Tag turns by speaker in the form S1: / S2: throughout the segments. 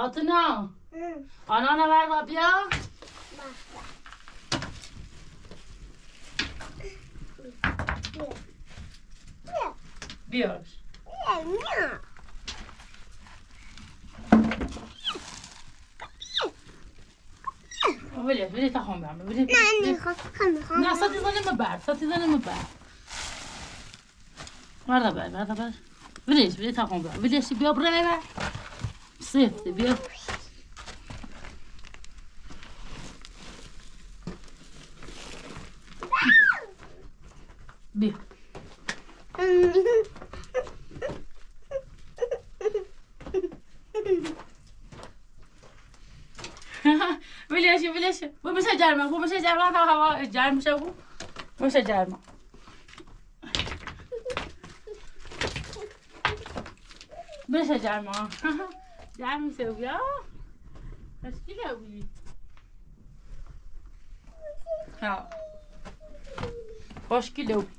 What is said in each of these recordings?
S1: آتنا آنانا بردا بیا بیاش ولی تخم برم ولی
S2: نه میخوام
S1: نه ساتی زنم بر بردا بر ولی تخم برم ولی بیا بره سفت بیا بیا ولیش بو میشه جرما تا هوا جرم میشه بو میشه جرما میشه جرما جرم میشه بیا مشکلی بودی ها خوشگلی بود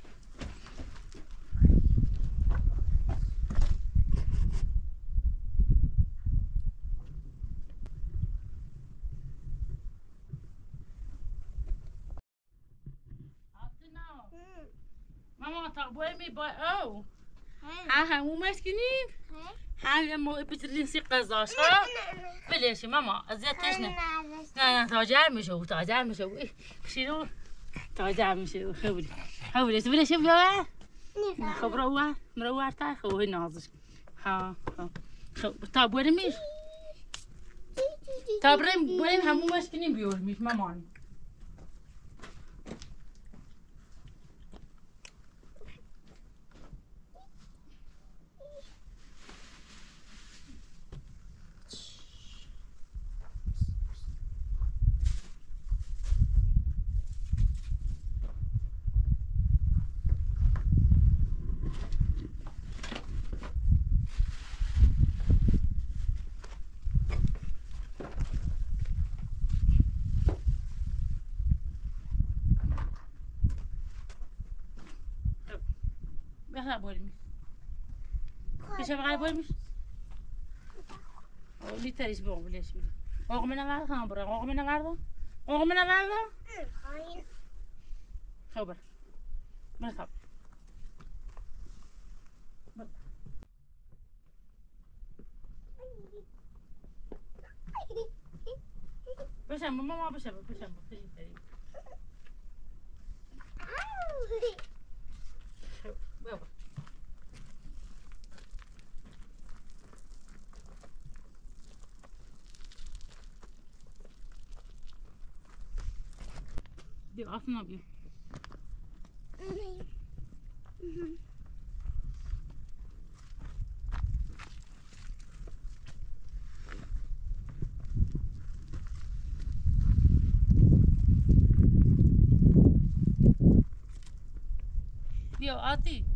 S1: ماما تقبل می با او ها همو مسکنیم ها ما بترین سی قزاش ها بلش ماما اذیتش نه تاجر میشه شیرو تاجر میشه خبری بلش بیا خب رو تا خب نازش ها خب تا بریم همو مسکنیم بیور میش مامان بخدا بریم میشه بقیه بریم اولی تریش بگم بلیش آقا من نورد خواهم برم آقا من نورد خب برم خب بشم ماما بشم خیلی تری بابا بیا آسنا بیا بیا آتی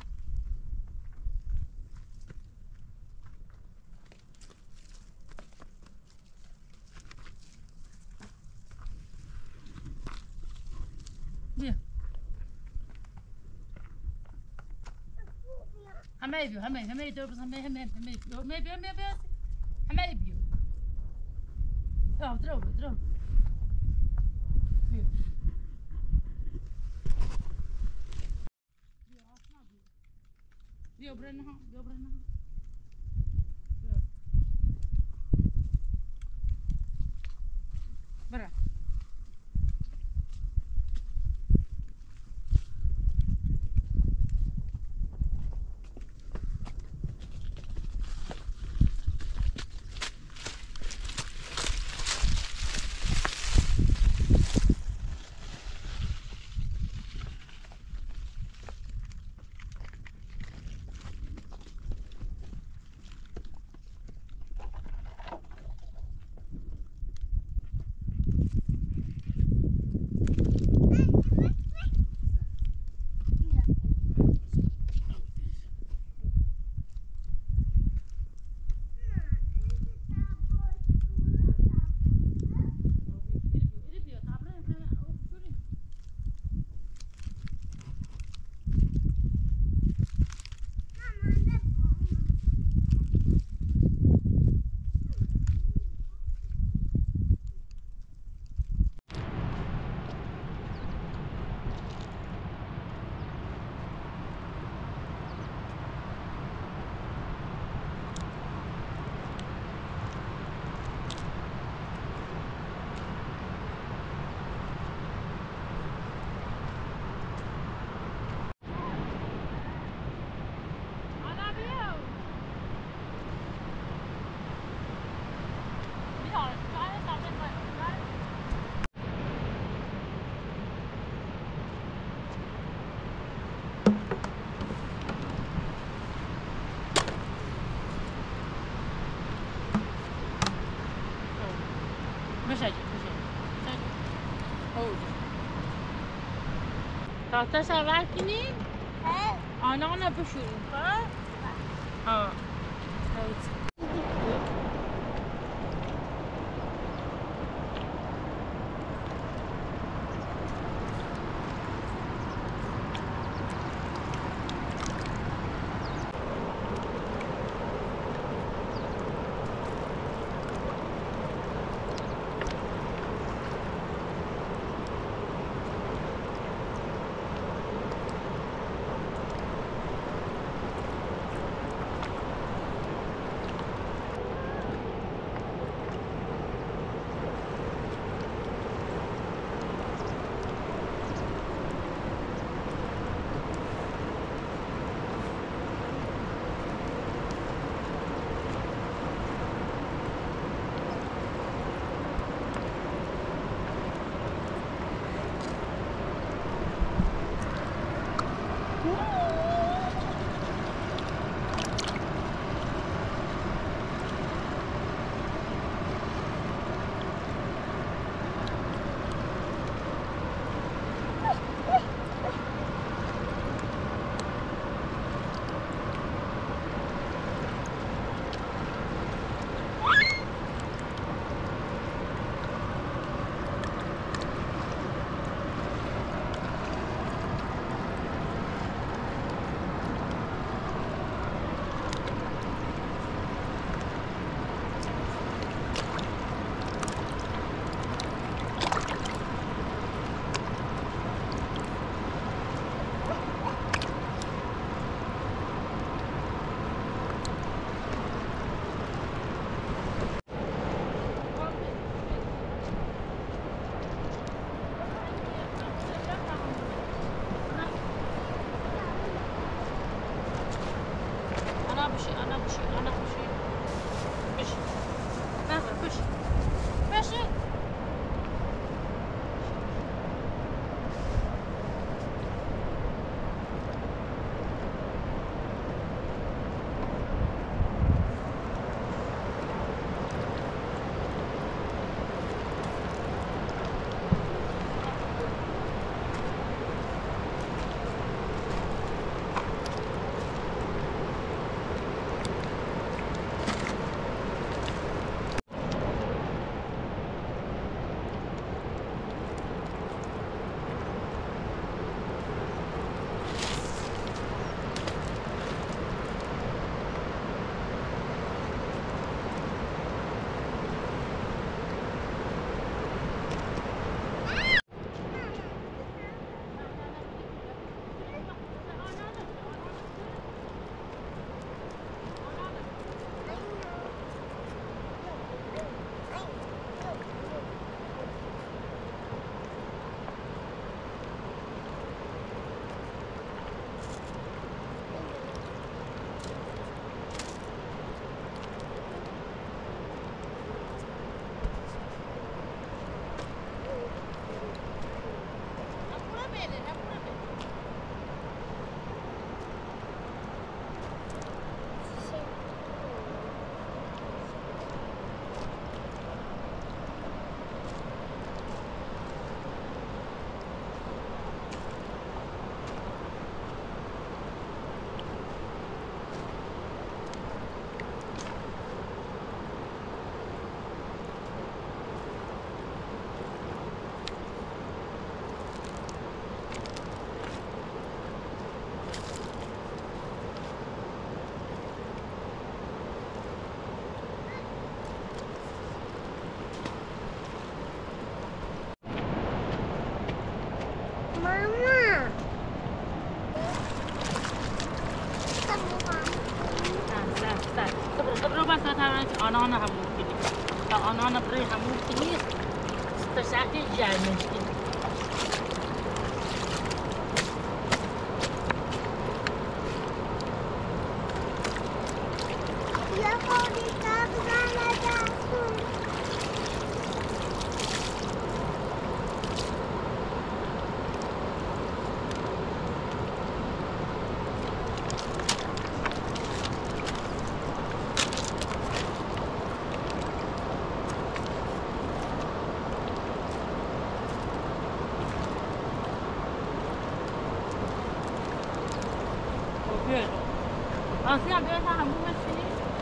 S1: بیا همه دور بس همه بیا همه بیا درو بیا برنها برا بشه تاتا سوار کنیم؟ آنا بشوریم ها؟
S2: آنها هم ممکنه تا آنها برای هم ممکنه تا ساعتی جای مشکل
S1: آسیا بیا تا همون مسکنی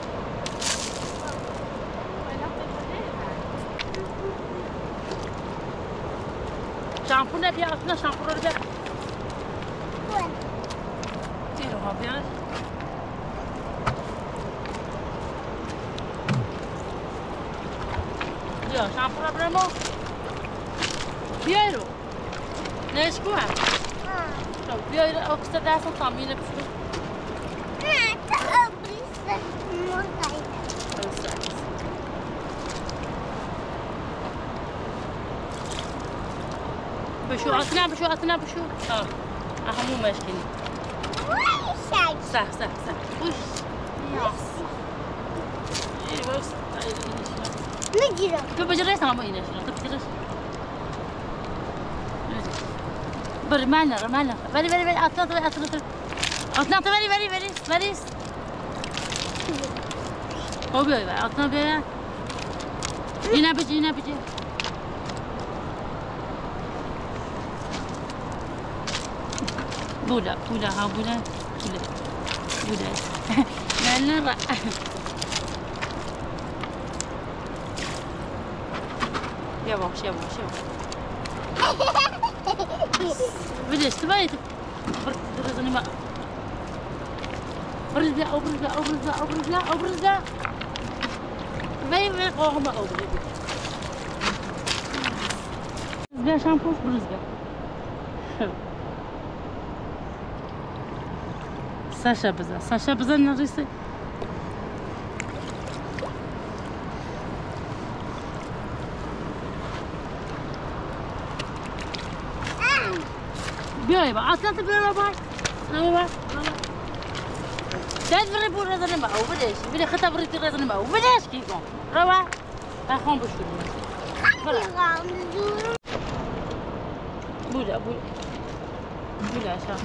S1: شامپو نبیا آسیا شامپو رو بیا تیرو ها بیا بیا شامپو رو برمو بیا رو نشکو هم بیا رو اکستا دستم تامینه بشو بشو أثناء بشو همو مشكلة صح وش بس
S2: نجرا
S1: بجري سامو إينا شنو تبجري بري مالنا بري أثناء بري هو بيا أثناء بيا هنا بيجي بولا ها بولا لا يواش بديش تبغي برزني ما أبرز لا ما قوم أبرز لا شامبو برز ساشا بزن نريسي بيا يبا أصلاً تبي رباش تدري بور رزنا ما هو بديش خطاب ريتي رزنا ما هو بديش كيكون روا أخون بشوف بولا شام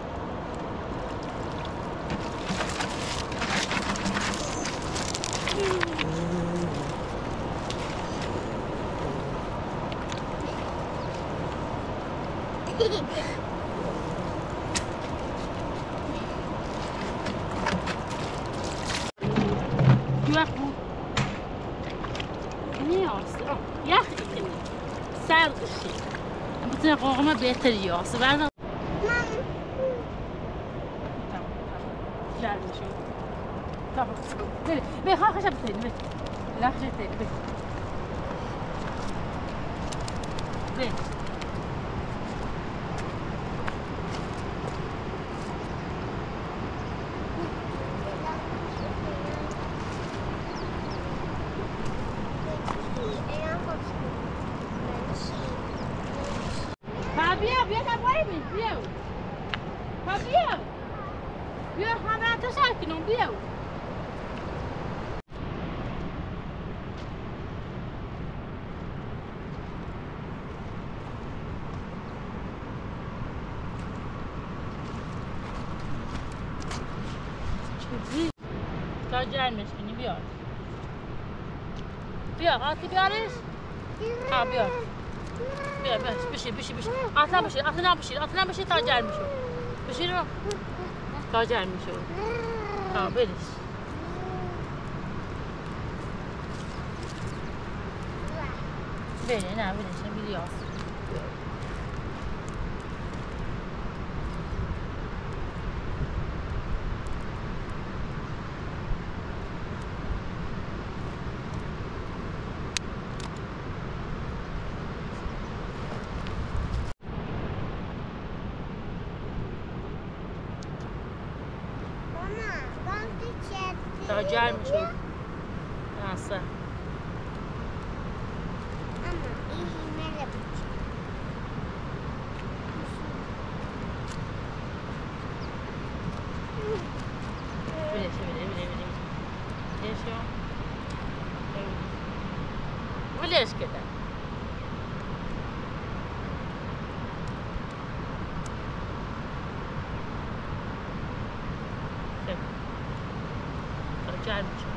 S1: يا أخي سعر الشيء بتنا قومة بيتريو سبعنا جال شو طب بي خا خشب تاني لا خشب تاني بي بیا همه تا ساکنم بیا تا جای مسکنی بیا آتی بیارش ها بیا بشی اصلا بشی تا جای میشو بشی رو تا جای میشو ها برش بره نه برش نمیلیاس تا جای میشو آسا وليش كده رجع المشي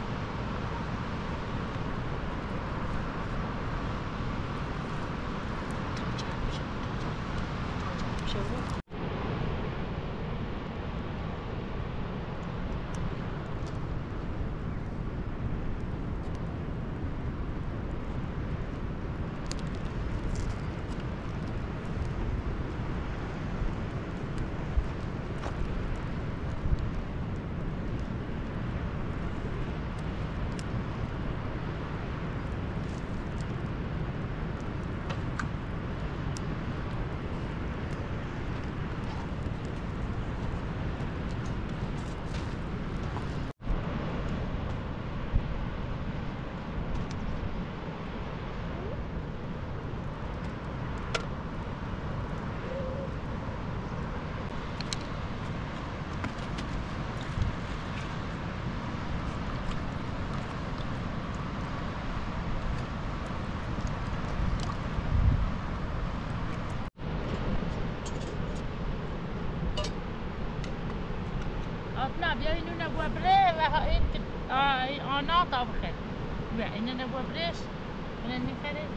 S2: نبوا بلي وها إنك أنا طبخة يعني إن نبوا بليش إن نفرد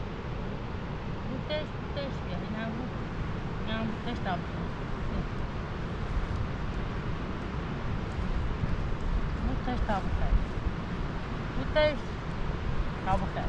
S2: وتش يعني نبوا تش طبخة وتش طبخة وتش طبخة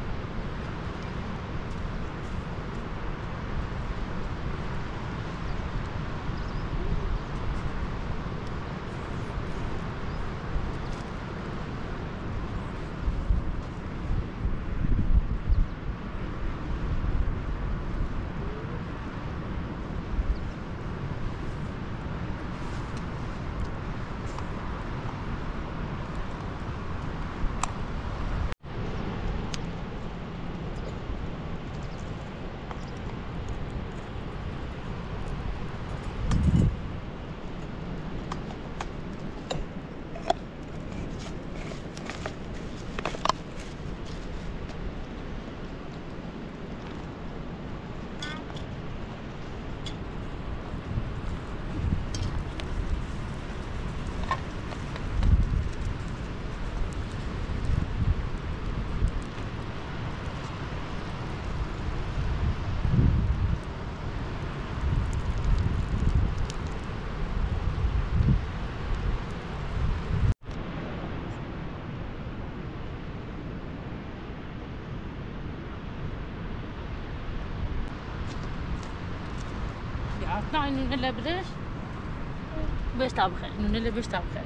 S2: عطنا إنه نلا بليش بيش طبخة إنه نلا بيش طبخة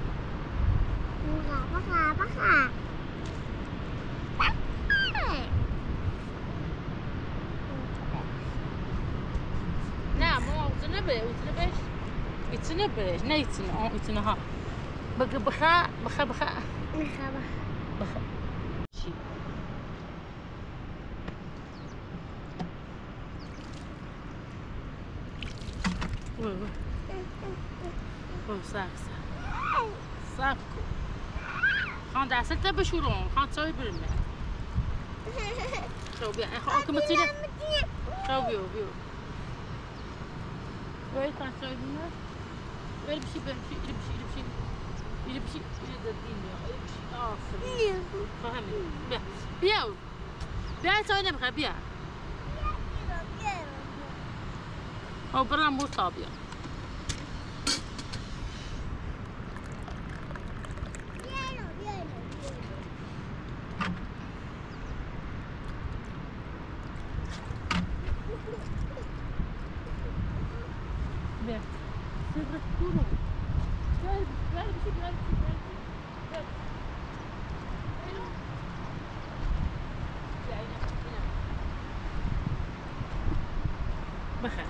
S3: بخا
S2: نعم ماما وتنبش يتنبش نا يتنها بخا شي ساكو خان دعسلتا بشورون خان تسوي برمه شو بيا اخو متيله شو بيو وين خان تسوي برمه يلبشي يلبشي فهمني بيا تسوي نبغى بيا او برا مو صابيه بخير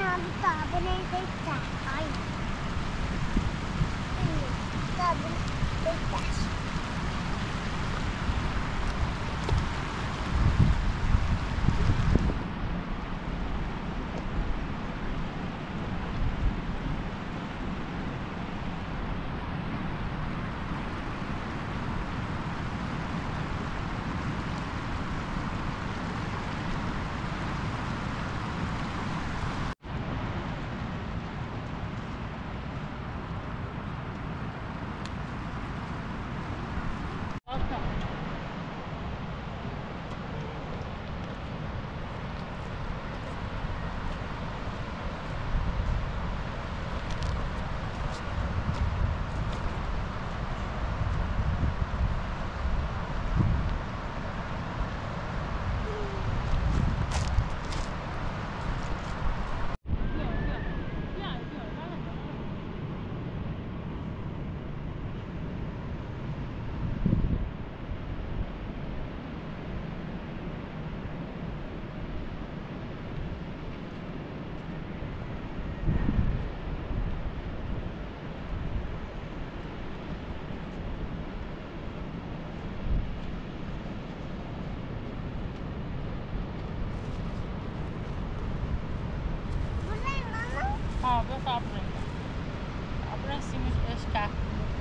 S2: بس عبرين سيمش ايش كاف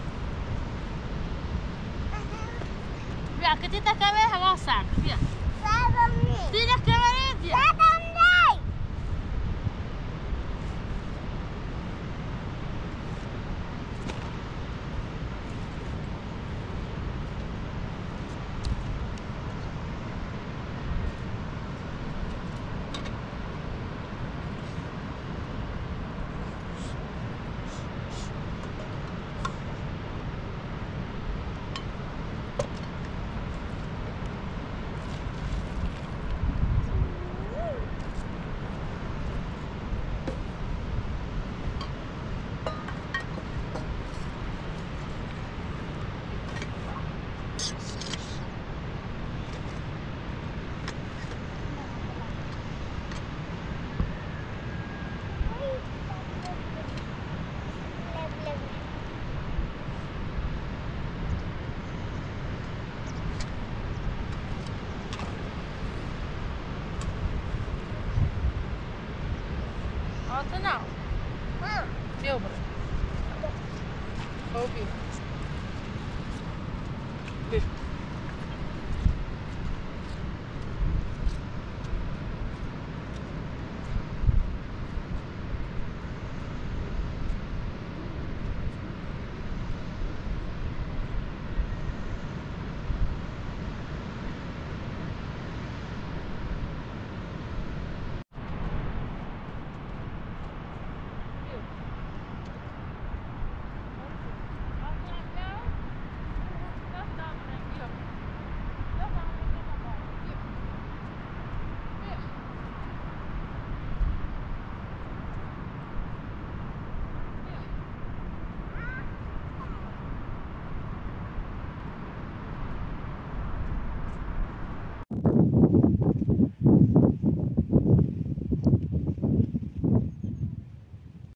S2: بيا كتيتا كمان هوا صعب بيا تيجي كمان بيا Altına. Yok buraya. Çok iyi. Bir.